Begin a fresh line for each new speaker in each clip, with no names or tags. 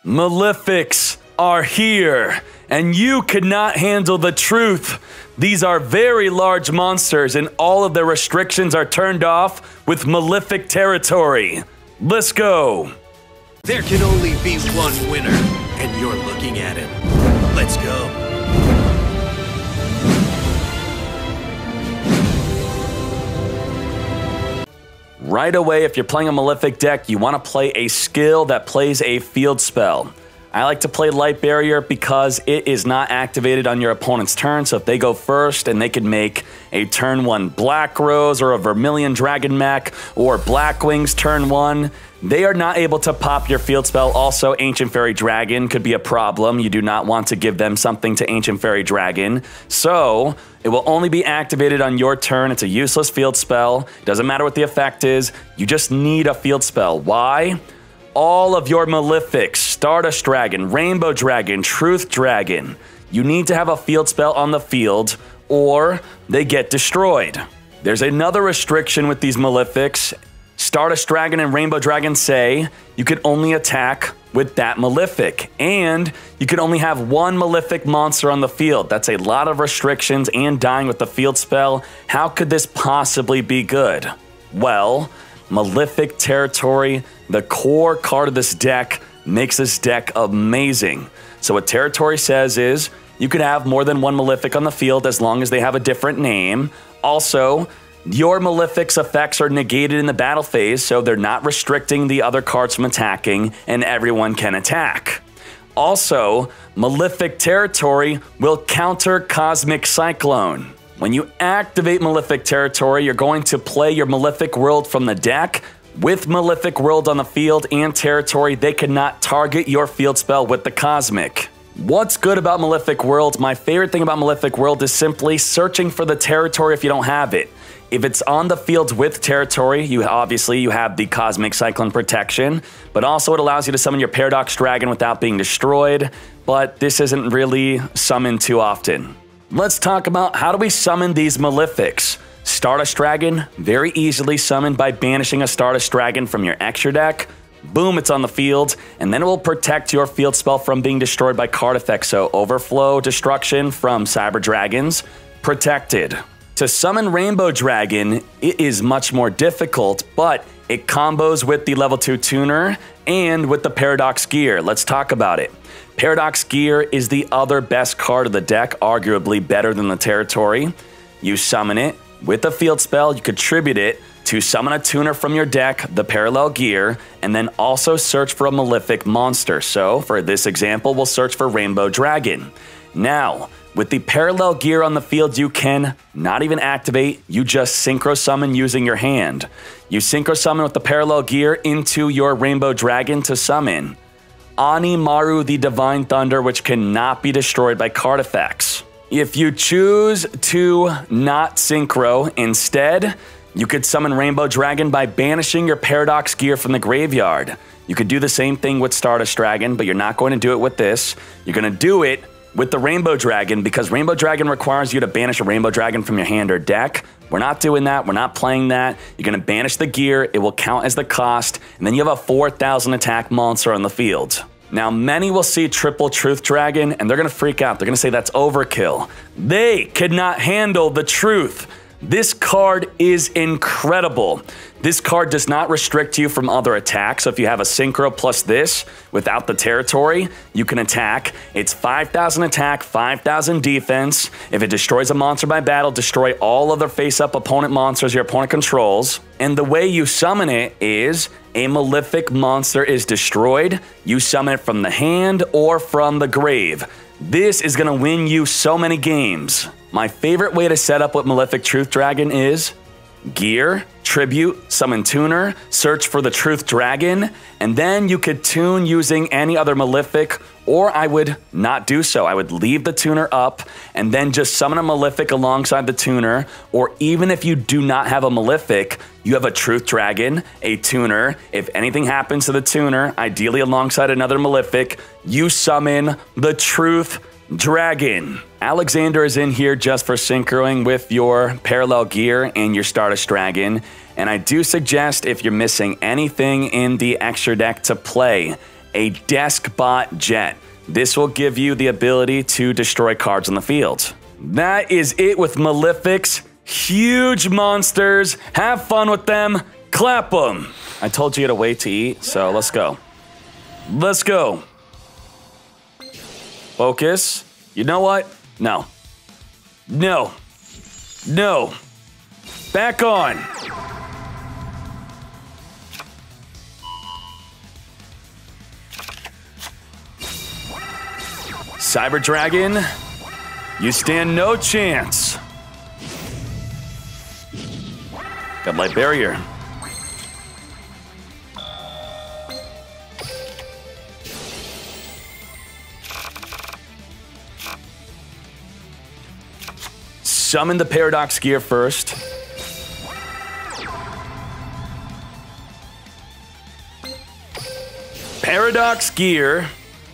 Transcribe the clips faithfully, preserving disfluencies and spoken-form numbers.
Malefics are here, and you cannot handle the truth. These are very large monsters, and all of their restrictions are turned off with Malefic territory. Let's go.
There can only be one winner, and you're looking at him. Let's go.
Right away, if you're playing a Malefic deck, you want to play a skill that plays a field spell. I like to play Light Barrier because it is not activated on your opponent's turn, so if they go first and they can make a turn one Black Rose or a Vermilion Dragon Mech or Black Wings turn one, they are not able to pop your field spell. Also, Ancient Fairy Dragon could be a problem. You do not want to give them something to Ancient Fairy Dragon. So, it will only be activated on your turn. It's a useless field spell. Doesn't matter what the effect is. You just need a field spell. Why? All of your Malefics, Stardust Dragon, Rainbow Dragon, Truth Dragon, you need to have a field spell on the field or they get destroyed. There's another restriction with these Malefics. Stardust Dragon and Rainbow Dragon say you can only attack with that Malefic, and you can only have one Malefic monster on the field. That's a lot of restrictions and dying with the field spell. How could this possibly be good? Well, Malefic territory, the core card of this deck, makes this deck amazing. So what territory says is you could have more than one Malefic on the field as long as they have a different name. Also, your Malefic's effects are negated in the battle phase, so they're not restricting the other cards from attacking, and everyone can attack. Also, Malefic territory will counter Cosmic Cyclone. When you activate Malefic territory, you're going to play your Malefic World from the deck. With Malefic World on the field and territory, they cannot target your field spell with the Cosmic. What's good about Malefic World? My favorite thing about Malefic World is simply searching for the territory if you don't have it. If it's on the field with territory, you obviously you have the Cosmic Cyclone protection, but also it allows you to summon your Paradox Dragon without being destroyed, but this isn't really summoned too often. Let's talk about how do we summon these Malefics. Stardust Dragon, very easily summoned by banishing a Stardust Dragon from your extra deck. Boom, it's on the field, and then it will protect your field spell from being destroyed by card effects, so Overflow Destruction from Cyber Dragons, protected. To summon Rainbow Dragon, it is much more difficult, but it combos with the level two tuner and with the Paradox Gear. Let's talk about it. Paradox Gear is the other best card of the deck, arguably better than the territory. You summon it with a field spell, you contribute it to summon a tuner from your deck, the Parallel Gear, and then also search for a Malefic monster. So, for this example, we'll search for Rainbow Dragon. Now, with the Parallel Gear on the field, you can not even activate, you just Synchro Summon using your hand. You Synchro Summon with the Parallel Gear into your Rainbow Dragon to summon Animaru the Divine Thunder, which cannot be destroyed by card effects. If you choose to not Synchro, instead, you could summon Rainbow Dragon by banishing your Paradox Gear from the graveyard. You could do the same thing with Stardust Dragon, but you're not going to do it with this. You're going to do it with the Rainbow Dragon because Rainbow Dragon requires you to banish a Rainbow Dragon from your hand or deck. We're not doing that. We're not playing that. You're going to banish the gear. It will count as the cost, and then you have a four thousand attack monster on the field. Now, many will see triple Truth Dragon, and they're going to freak out. They're going to say that's overkill. They cannot handle the truth. This card is incredible. This card does not restrict you from other attacks. So if you have a Synchro plus this, without the territory, you can attack. It's five thousand attack, five thousand defense. If it destroys a monster by battle, destroy all other face-up opponent monsters your opponent controls. And the way you summon it is a Malefic monster is destroyed. You summon it from the hand or from the grave. This is going to win you so many games. My favorite way to set up with Malefic Truth Dragon is Gear, Tribute, Summon Tuner, search for the Truth Dragon, and then you could tune using any other Malefic, or I would not do so. I would leave the tuner up and then just summon a Malefic alongside the tuner, or even if you do not have a Malefic, you have a Truth Dragon, a tuner. If anything happens to the tuner, ideally alongside another Malefic, you summon the Truth Dragon. Alexander is in here just for synchroing with your Parallel Gear and your Stardust Dragon, and I do suggest if you're missing anything in the extra deck to play a Deskbot Jet. This will give you the ability to destroy cards on the field. That is it with Malefics. Huge monsters. Have fun with them. Clap them. I told you to wait to eat, so let's go. Let's go. Focus. You know what? No. No. No. Back on. Cyber Dragon, you stand no chance. Got Light Barrier. Summon the Paradox Gear first. Paradox Gear.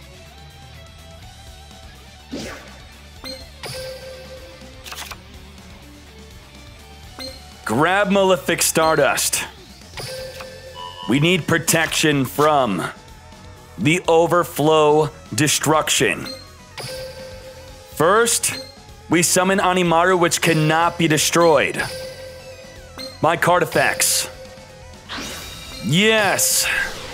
Grab Malefic Stardust. We need protection from the Overflow Destruction. First, we summon Animaru, which cannot be destroyed by card effects. Yes.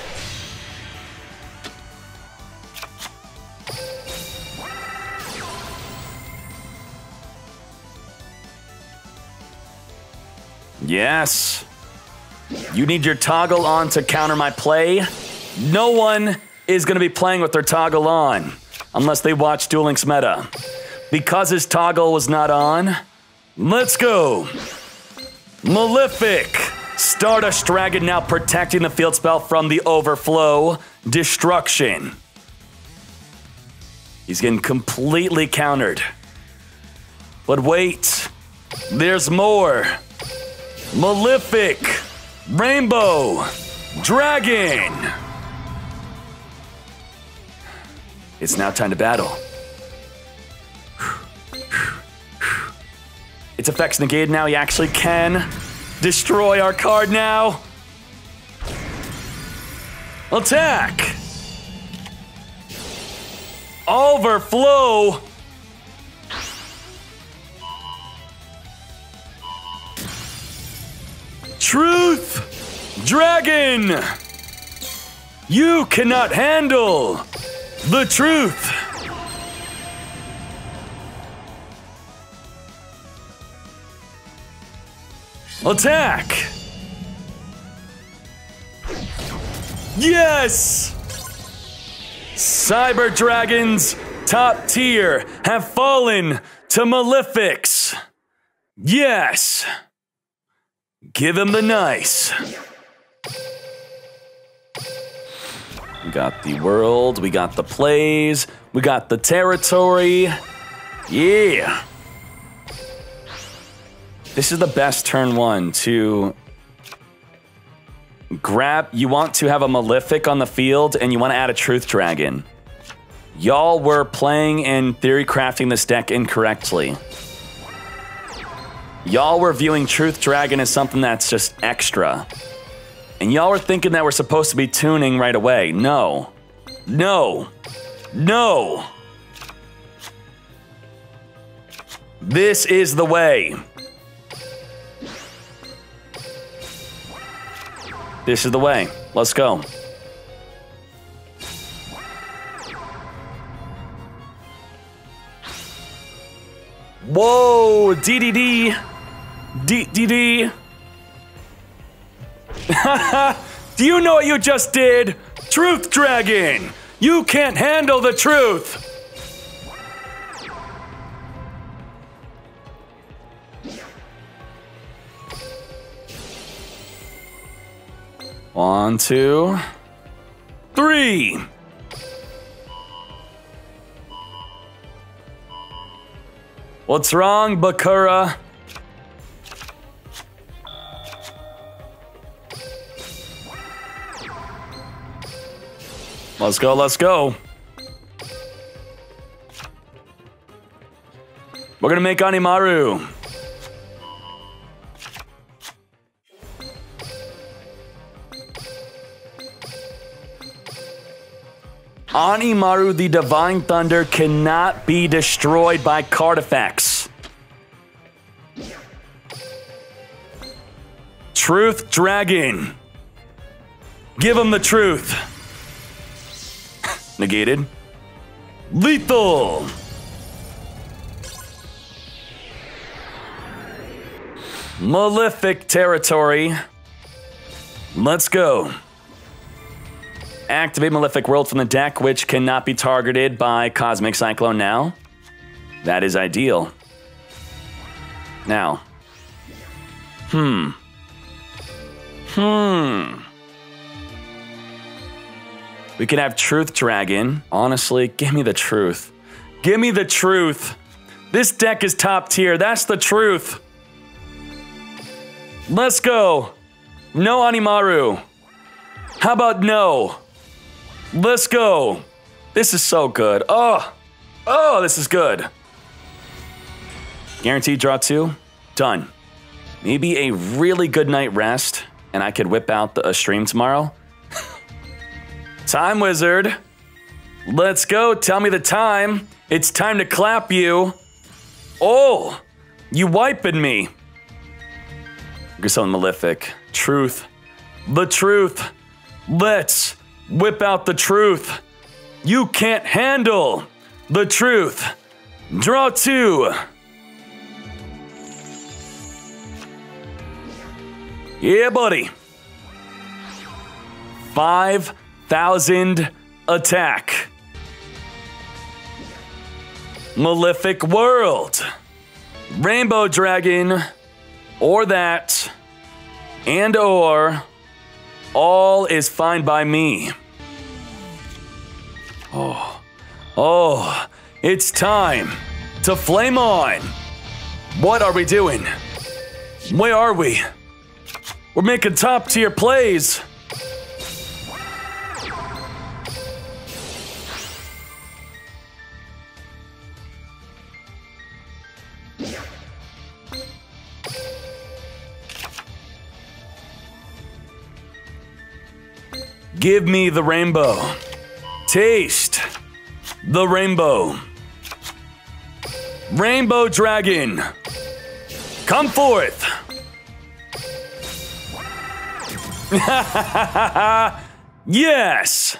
Yes. You need your toggle on to counter my play. No one is going to be playing with their toggle on unless they watch Duel Links meta. Because his toggle was not on, let's go. Malefic. Stardust Dragon now protecting the field spell from the Overflow Destruction. He's getting completely countered. But wait, there's more. Malefic Rainbow Dragon. It's now time to battle. Its effects negated now. He actually can destroy our card now. Attack. Overflow. Truth Dragon. You cannot handle the truth. Attack! Yes! Cyber Dragons, top tier, have fallen to Malefics. Yes! Give him the nice. We got the world, we got the plays, we got the territory. Yeah! This is the best turn one to grab. You want to have a Malefic on the field and you want to add a Truth Dragon. Y'all were playing and theory crafting this deck incorrectly. Y'all were viewing Truth Dragon as something that's just extra. And y'all were thinking that we're supposed to be tuning right away. No. No. No. This is the way. This is the way. Let's go. Whoa, D D D. D D D. Do you know what you just did? Truth Dragon. You can't handle the truth. One, two, three. What's wrong, Bakura? Let's go, let's go. We're gonna make Animaru. Animaru the Divine Thunder cannot be destroyed by card effects. Truth Dragon. Give him the truth. Negated. Lethal. Malefic territory. Let's go. Activate Malefic World from the deck, which cannot be targeted by Cosmic Cyclone now. That is ideal. Now. Hmm. Hmm. We could have Truth Dragon. Honestly, give me the truth. Give me the truth. This deck is top tier. That's the truth. Let's go. No Animaru. How about no? Let's go. This is so good. Oh. Oh, this is good. Guaranteed draw two. Done. Maybe a really good night rest, and I could whip out the, a stream tomorrow. Time Wizard. Let's go. Tell me the time. It's time to clap you. Oh, you wiping me. Griselda Malefic. Truth. The truth. Let's whip out the truth. You can't handle the truth. Draw two. Yeah, buddy. Five thousand attack. Malefic World. Rainbow Dragon. Or that. And or. All is fine by me. Oh. Oh. It's time to flame on. What are we doing? Where are we? We're making top tier plays. Give me the rainbow. Taste the rainbow. Rainbow Dragon. Come forth. Yes.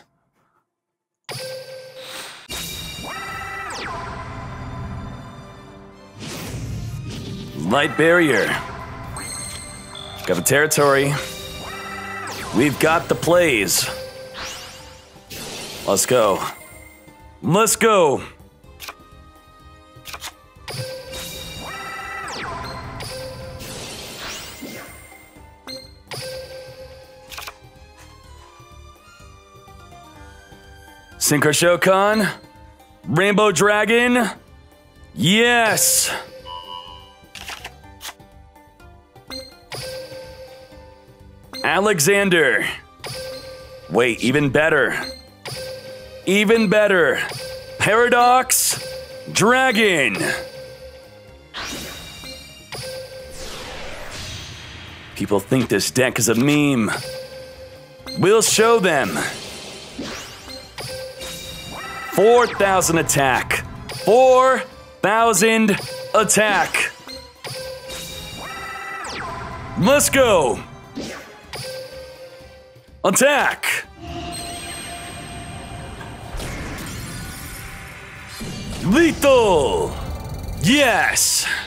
Light Barrier. Got the territory. We've got the plays. Let's go. Let's go. Synchro Shokan. Rainbow Dragon. Yes. Alexander. Wait, even better. Even better. Paradox Dragon. People think this deck is a meme. We'll show them. four thousand attack. four thousand attack. Let's go. Attack! Lethal! Yes!